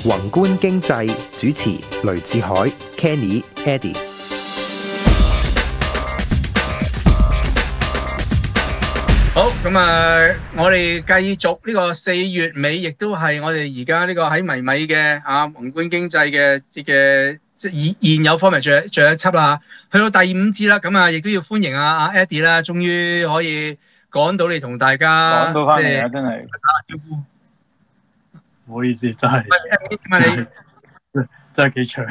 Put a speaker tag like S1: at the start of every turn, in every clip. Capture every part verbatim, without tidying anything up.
S1: 宏觀經濟主持雷志海、Kenny、Eddie。
S2: 好，咁啊，我哋繼續呢個四月尾，亦都係我哋而家呢個喺迷米嘅啊宏觀經濟嘅嘅即係現有方面最最後一輯啦，去到第五節啦，咁啊，亦都要歡迎阿阿 Eddie 啦，終於可以趕到你同大家
S3: 趕到翻嚟啊！真係
S2: 打招呼。
S4: 唔好意思，真係
S2: 點解你
S4: 真真係幾長，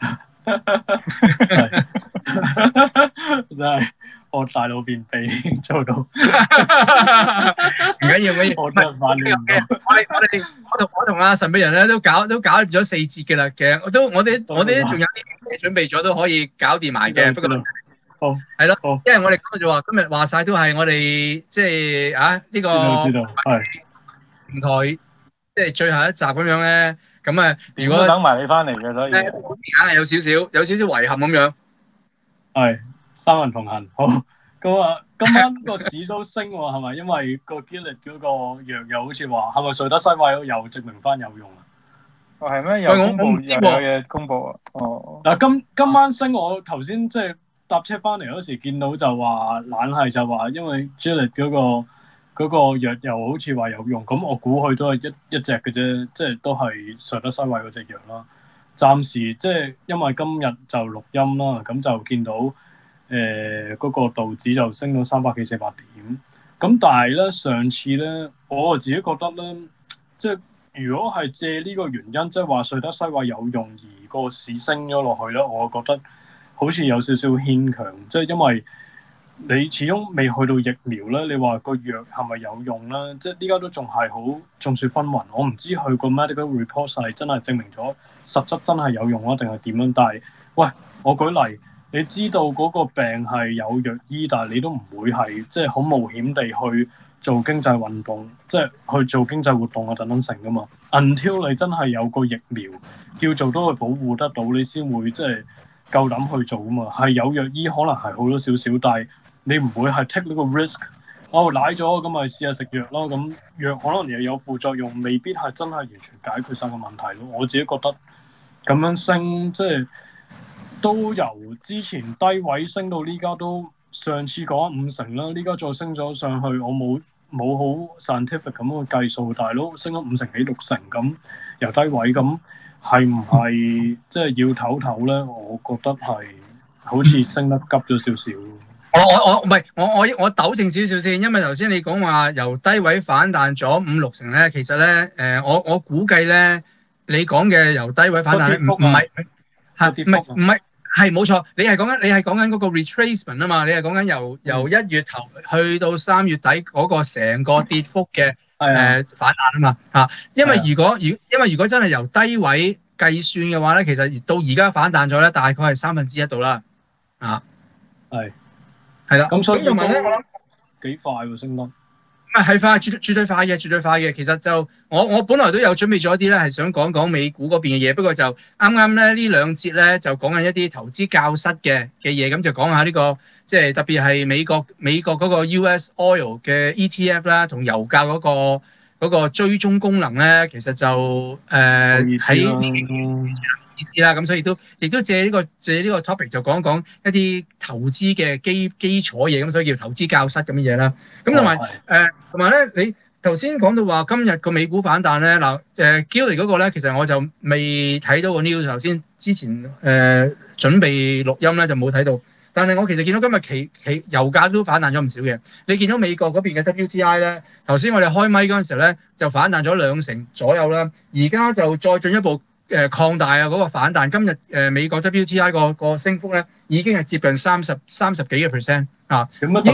S4: 真係我大腦便秘做到，唔
S2: 緊要唔緊要，
S4: 我真係反應唔到。
S2: 我哋我哋我同我同阿神秘人咧都搞都搞掂咗四節嘅啦，其實我都我哋我哋仲有啲嘢準備咗都可以搞掂埋嘅，不過
S4: 好
S2: 係咯，
S4: 好
S2: 因為我哋今日就話今日話晒都係我哋即係啊呢個
S4: 知道係
S2: 平台即係最後一集咁樣咧，咁啊如果
S3: 等埋你翻嚟嘅，所以
S2: 咧硬係有少少有少少遺憾咁樣。
S4: 係三人同行。好咁啊，今晚個市都升喎，係咪？因為個 Gilead 嗰個藥又好似話係咪瑞德西韋又證明翻有用啊？
S3: 哦係咩？有公佈又有嘢公佈啊！哦
S4: 嗱，今今晚升，我頭先即係搭車翻嚟嗰時見到就話懶係就話，因為 Gilead 嗰個嗰個藥又好似話有用，咁我估佢都係一一隻嘅啫，即係都係瑞德西韋嗰隻藥啦。暫時即係因為今日就錄音啦，咁就見到誒嗰、呃嗰個道指就升到三百幾四百點。咁但係咧上次咧，我自己覺得咧，即係如果係借呢個原因，即係話瑞德西韋有用而個市升咗落去咧，我覺得好似有少少牽強，即係因為你始終未去到疫苗咧，你話個藥係咪有用咧？即係依家都仲係好眾說紛紜，我唔知佢個 medical report 係真係證明咗實質真係有用啊，定係點樣？但係喂，我舉例，你知道嗰個病係有藥醫，但係你都唔會係即係好冒險地去做經濟運動，即係去做經濟活動啊等等成噶嘛。Until 你真係有個疫苗叫做都去保護得到，你先會即係夠膽去做啊嘛。係有藥醫可能係好咗少少，但係你唔會係 take 呢個 risk。哦，舐咗咁咪試下食藥咯。咁藥可能又有副作用，未必係真係完全解決晒個問題咯。我自己覺得咁樣升，即係都由之前低位升到呢家都上次講五成啦，呢家再升咗上去，我冇冇好 scientific 咁去計數，大佬升咗五成幾六成咁由低位咁，係唔係即係要唞唞咧？我覺得係好似升得急咗少少。
S2: 我我我唔係我我我糾正少少先，因為頭先你講話由低位反彈咗五六成咧，其實咧誒、呃、我我估計咧你講嘅由低位反彈咧唔唔係係唔係唔係係冇錯，你係講緊你係講緊嗰個 retracement 啊嘛，你係講緊由由一月頭去到三月底嗰個成個跌幅嘅誒、呃、反彈啊嘛嚇，因為如果如因為如果真係由低位計算嘅話咧，其實到而家反彈咗咧，大概係三分之一度啦啊，
S4: 係。
S2: 係啦，
S4: 咁所以
S2: 同埋咧，我諗
S4: 幾快喎升得。唔
S2: 係係快，絕絕對快嘅，絕對快嘅。其實就我我本來都有準備咗一啲咧，係想講講美股嗰邊嘅嘢。不過就啱啱咧呢兩節咧就講緊一啲投資教室嘅嘅嘢，咁就講下呢個即係特別係美國美國嗰個 U S Oil 嘅 E T F 啦，同油價嗰個嗰個追蹤功能咧，其實就誒喺呢意思啦，咁所以都亦都借呢個借呢個 topic 就講一講一啲投資嘅基基礎嘢，咁所以叫投資教室咁嘅嘢啦。咁同埋誒同埋咧，你頭先講到話今日個美股反彈咧，嗱誒 Gilead 嗰個咧，其實我就未睇到個 news，頭先之前誒、呃、準備錄音咧就冇睇到，但係我其實見到今日期期油價都反彈咗唔少嘅。你見到美國嗰邊嘅 W T I 咧，頭先我哋開咪嗰陣時候咧就反彈咗兩成左右啦，而家就再進一步。誒擴大啊！嗰個反彈，今日誒美國 W T I 個個升幅咧已經係接近三十三十幾個 percent 啊！英國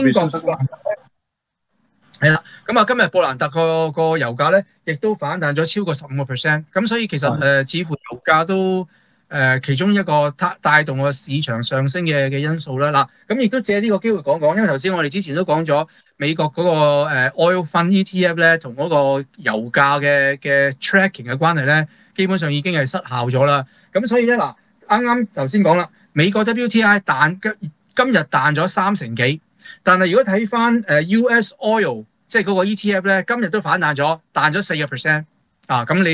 S2: 係啦，咁啊今日布蘭特個個油價咧亦都反彈咗超過十五個 percent，咁所以其實誒、呃、似乎油價都誒、呃、其中一個帶帶動個市場上升嘅嘅因素啦。嗱，咁亦都借呢個機會講講，因為頭先我哋之前都講咗美國嗰、那個、呃、Oil Fund E T F 咧同嗰個油價嘅嘅 tracking 嘅關係咧。基本上已經係失效咗啦，咁所以咧嗱，啱啱頭先講啦，美國 W T I 彈今今日彈咗三成幾，但係如果睇翻誒 U S Oil 即係嗰個 E T F 咧，今日都反彈咗，彈咗四個 percent 啊，咁你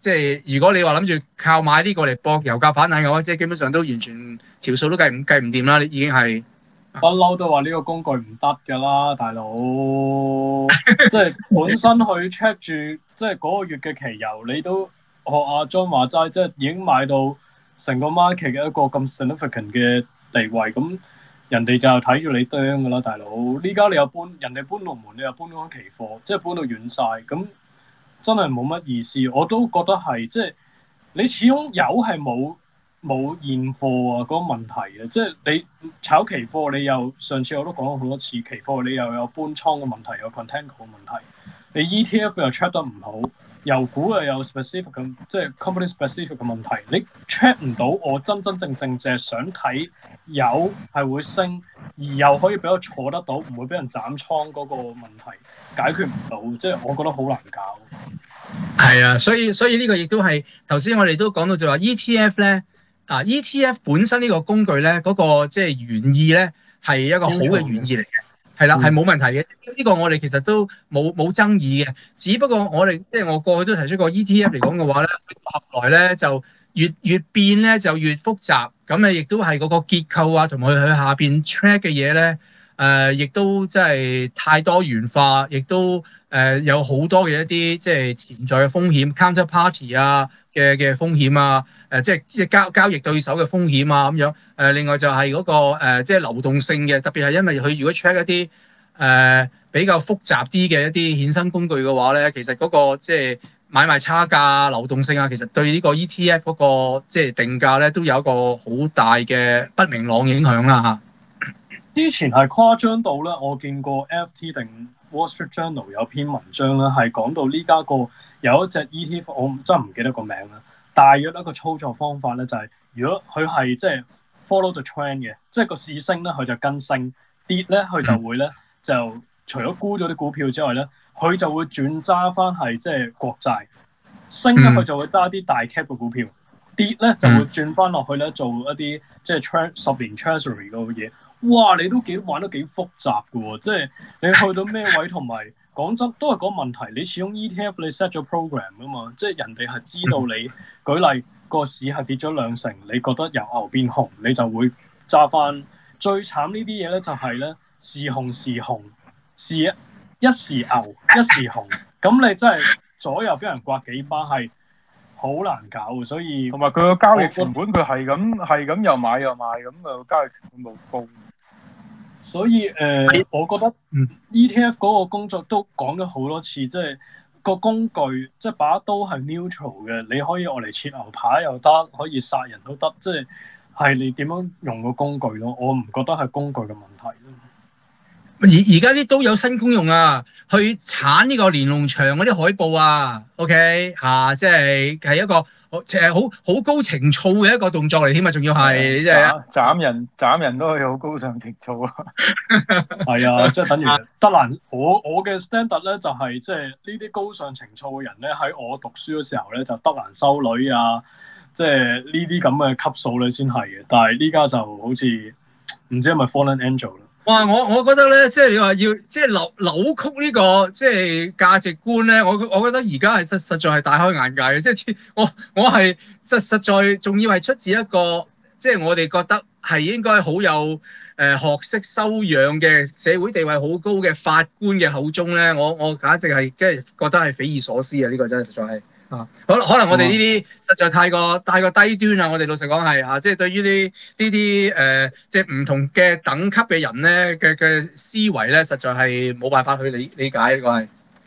S2: 即係如果你話諗住靠買呢個嚟搏油價反彈嘅話，即係基本上都完全條數都計唔計唔掂啦，你已經係
S4: 不嬲都話呢個工具唔得㗎啦，大佬。即係本身去 check 住，即係嗰個月嘅期油，你都學阿 John 話齋，即係已經買到成個 market 嘅一個咁 significant 嘅地位，咁人哋就睇住你啄㗎啦，大佬。呢家你又搬人哋搬龍門，你又搬咗期貨，即係搬到遠晒，咁真係冇乜意思。我都覺得係即係你始終有係冇冇現貨啊嗰、那個問題啊，即係你炒期貨，你又上次我都講過好多次，期貨你又有搬倉嘅問題，有 contango 嘅問題，你 E T F 又 check 得唔好，油股又有 specific 咁即係 company specific 嘅問題，你 check 唔到我真真正正淨係想睇油係會升，而又可以俾我坐得到，唔會俾人斬倉嗰個問題解決唔到，即係我覺得好難搞。
S2: 係啊，所以所以呢個亦都係頭先我哋都講到就話 E T F 咧。啊 E T F 本身呢個工具咧，嗰、那個即係原意咧係一個好嘅原意嚟嘅，係啦，係冇問題嘅。呢、這個我哋其實都冇冇爭議嘅，只不過我哋即係我過去都提出過 E T F 嚟講嘅話咧，後來咧就越越變咧就越複雜，咁啊亦都係嗰個結構啊同埋佢下邊 track 嘅嘢咧，誒、呃、亦都即係太多元化，亦都誒、呃、有好多嘅一啲即係潛在嘅風險 counterparty 啊。嘅嘅風險啊，誒、呃、即係即係交交易對手嘅風險啊咁樣，誒、呃、另外就係嗰、那個、呃、即係流動性嘅，特別係因為佢如果 check 一啲誒、呃、比較複雜啲嘅一啲衍生工具嘅話咧，其實嗰、那個即係買賣差價、流動性啊，其實對呢個 E T F 嗰、那個即係定價咧都有一個好大嘅不明朗影響啦嚇。
S4: 之前係誇張到咧，我見過 F T 定 Wall Street Journal 有篇文章咧，係講到呢家個。有一隻 E T F，我真係唔記得個名啦。大約一個操作方法咧，就係、是、如果佢係即係 follow the trend 嘅，即係個市升咧，佢就跟升；跌咧，佢就會咧就除咗沽咗啲股票之外咧，佢就會轉揸翻係即係國債。升咧，佢就會揸啲大 cap 嘅股票；跌咧就會轉翻落去咧做一啲即係 tre 十年 treasury 嗰個嘢。哇！你都幾玩得幾複雜㗎喎，即係你去到咩位同埋。講真，都係嗰個問題。你始終 E T F 你 set 咗 program 噶嘛，即係人哋係知道你。舉例個市係跌咗兩成，你覺得由牛變熊，你就會揸翻。最慘呢啲嘢咧，就係咧時熊時熊，時一時牛一時熊，咁你真係左右俾人刮幾巴，係好難搞。所以
S3: 同埋佢個交易成本，佢係咁係咁又買又賣，咁啊交易成本好高。
S4: 所以誒、呃，我覺得 E T F 嗰個工作都講咗好多次，即係個工具，即係把刀係 neutral 嘅，你可以攞嚟切牛排又得，可以殺人都得，即係係你點樣用個工具咯。我唔覺得係工具嘅問題咯。
S2: 而而家啲都有新功用啊，去鏟呢個連儂牆嗰啲海報啊 ，OK 嚇、啊，即係係一個誒好好高情操嘅一個動作嚟添啊，仲要係你真係
S3: 斬人斬人都可以好高尚情操啊！
S4: 係啊，即係等於德蘭，我我嘅 standard 咧就係即係呢啲高尚情操嘅人咧，喺我讀書嘅時候咧就德蘭修女啊，即係呢啲咁嘅級數咧先係嘅，但係呢家就好似唔知係咪 fallen angel 啦。
S2: 哇！我我覺得咧，即係你話要即係扭扭曲呢個即係價值觀咧，我我覺得而家係實實在係大開眼界嘅。即係我我係實實在仲要係出自一個即係我哋覺得係應該好有誒、呃、學識修養嘅社會地位好高嘅法官嘅口中咧，我我簡直係即係覺得係匪夷所思啊！呢個真係實在係。啊，可可能我哋呢啲實在太過太過低端啦！我哋老實講係啊，即係對於呢呢啲誒，即係唔同嘅等級嘅人咧嘅嘅思維咧，實在係冇辦法去理理解呢個係。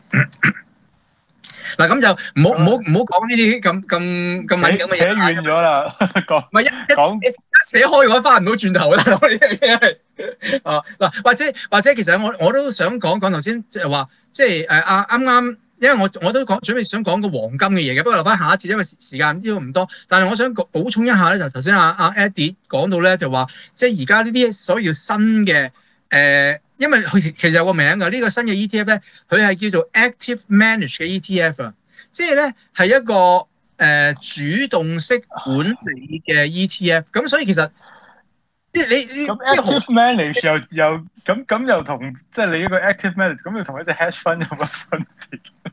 S2: 嗱咁就唔好唔好唔好講呢啲咁咁咁敏感嘅嘢。
S3: 扯遠咗啦，講
S2: 唔係一一一扯開我翻唔到轉頭啦！我呢樣嘢係啊嗱，或者或者其實我我都想講講頭先即係話，即係誒啊啱啱。因為我我都講準備想講個黃金嘅嘢嘅，不過留翻下一次，因為時時間呢個唔多。但係我想補充一下咧，就頭先阿阿 Eddie 講到咧，就話即係而家呢啲所謂新嘅誒、呃，因為佢其實有個名㗎，呢、這個新嘅 E T F 咧，佢係叫做 Active Manage 嘅 E T F 啊，即係咧係一個誒、呃、主動式管理嘅 E T F。咁所以其實即係你你
S3: 咁 Active Manage 又又咁咁又同即係你呢個 Active Manage 咁又同一隻 Hedge Fund 有乜分別？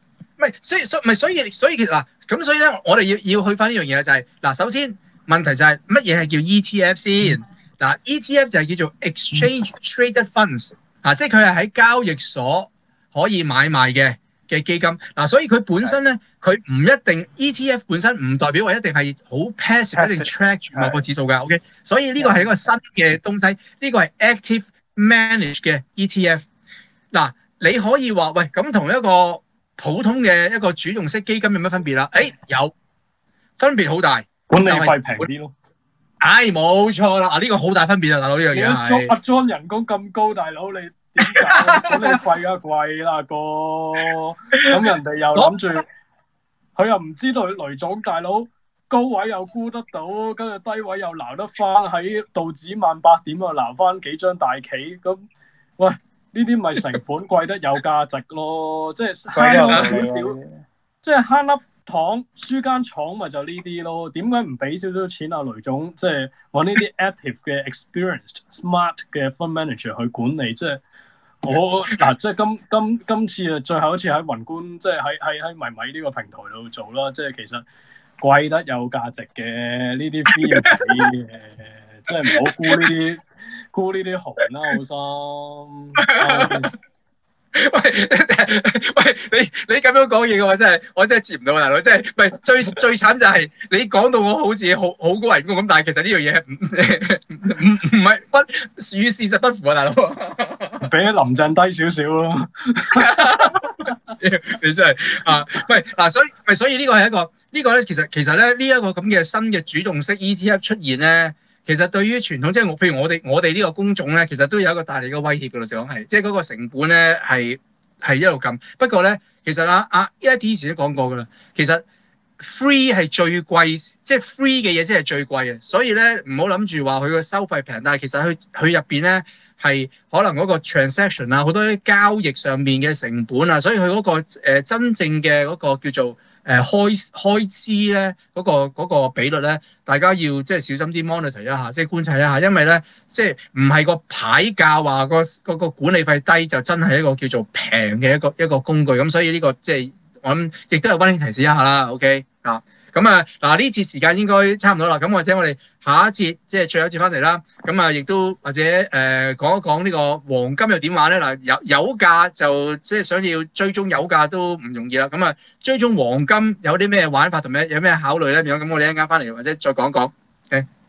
S2: 係，所以所唔係所以所以其實嗱，咁所以咧，我哋要要去翻呢樣嘢就係、是、嗱，首先問題就係乜嘢係叫 E T F 先？嗱、嗯、，E T F 就係叫做 Exchange Traded Funds 啊，即係佢係喺交易所可以買賣嘅嘅基金。嗱、啊，所以佢本身咧，佢唔一定 E T F 本身唔代表話一定係好 passive， 一定 track 住某個指數㗎。OK， 所以呢個係一個新嘅東西，呢、這個係 active manage 嘅 E T F。嗱、啊，你可以話喂，咁同一個普通嘅一個主動式基金有乜分別啦？誒、哎，有分別好大，
S4: 管理費平啲咯。
S2: 唉，冇錯啦！啊，呢個好大分別啊，大佬呢樣嘢係。
S4: 阿 John 人工咁高，大佬你點搞？管理費啊貴啦哥，咁人哋又諗住，佢又唔知道雷總大佬高位又沽得到，跟住低位又撈得翻，喺道指萬八點啊撈翻幾張大棋，咁喂呢啲咪成本貴得有價值咯，即係慳咗少少，即係慳粒糖輸間廠咪就呢啲咯，點解唔俾少少錢啊雷總？即係揾呢啲 active 嘅 experienced smart 嘅 fund manager 去管理，即係我嗱，即係今今今次啊，最後一次喺宏觀，即係喺喺喺迷米呢個平台度做啦，即係其實貴得有價值嘅呢啲 fee 要俾嘅，即係唔好估呢啲估呢啲紅啦，好心。
S2: 喂喂，你你咁樣講嘢嘅話，真係我真係接唔到，大佬，真係唔係最最慘就係你講到我好似好好高人工咁，但係其實呢樣嘢唔唔唔係不與事實不符啊，大佬。
S4: 比林鄭低少少咯。
S2: 你真係啊，喂嗱，所以咪所以呢個係一個、這個、呢個咧，其實其實咧呢一、這個咁嘅新嘅主動式 E T F 出現咧。其實對於傳統即係我，譬如我哋我哋呢個工種咧，其實都有一個帶嚟嘅威脅嘅，老實講係，即係嗰個成本咧係係一路撳。不過咧，其實啊啊 Eddie 以前都講過㗎啦，其實 free 係最貴，即係 free 嘅嘢先係最貴嘅。所以咧唔好諗住話佢個收費平，但係其實佢佢入邊咧係可能嗰個 transaction 啊，好多啲交易上面嘅成本啊，所以佢嗰、嗰個、呃、真正嘅嗰個叫做。誒、呃、開開支咧嗰、那個那個比率咧，大家要即係小心啲 monitor 一下，即係觀察一下，因為咧即係唔係個牌價話個嗰個管理費低就真係一個叫做平嘅一個一個工具，咁所以呢、這個即係我諗亦都係溫馨提示一下啦。OK 啊，咁啊嗱呢節時間應該差唔多啦，咁或者我哋下一節即係最後一節翻嚟啦，咁啊亦都或者誒、呃、講一講呢個黃金又點玩咧？嗱油油價就即係想要追蹤油價都唔容易啦，咁啊追蹤黃金有啲咩玩法同埋有咩考慮咧？咁我哋一陣間翻嚟或者再講講。Okay?